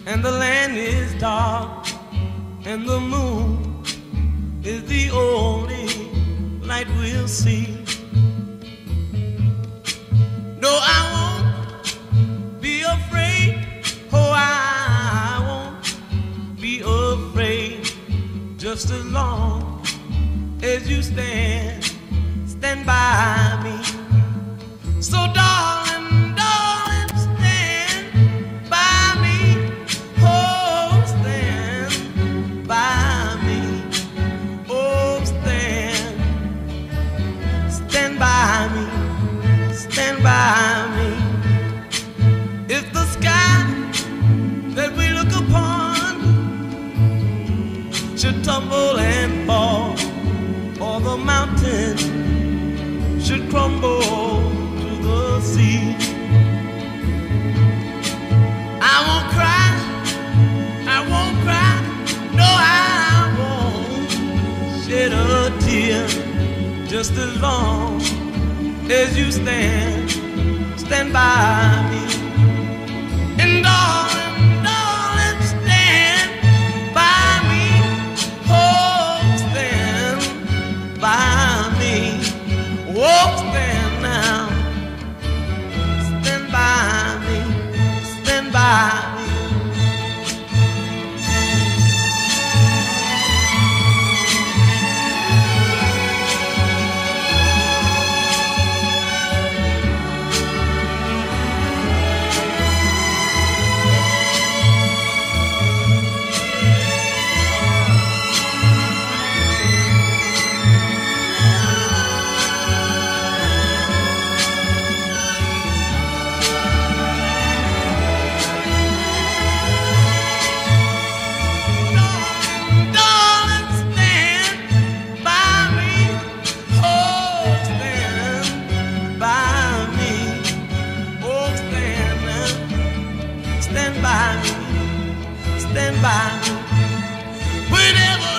and the land is dark, and the moon is the only light we'll see. No, I won't be afraid. Oh, I won't be afraid. Just as long as you stand by me. So darling, darling, stand by me. Oh, stand by me. Oh, stand by me. Stand by me. If the sky that we look upon should tumble and fall, or the mountain should crumble to the sea, I won't cry, I won't cry, no, I won't shed a tear. Just as long as you stand by me. And darling, darling, stand by me. Oh, stand by me. Oh, stand now. Stand by me. Stand by me. Stand by me, stand by me, whenever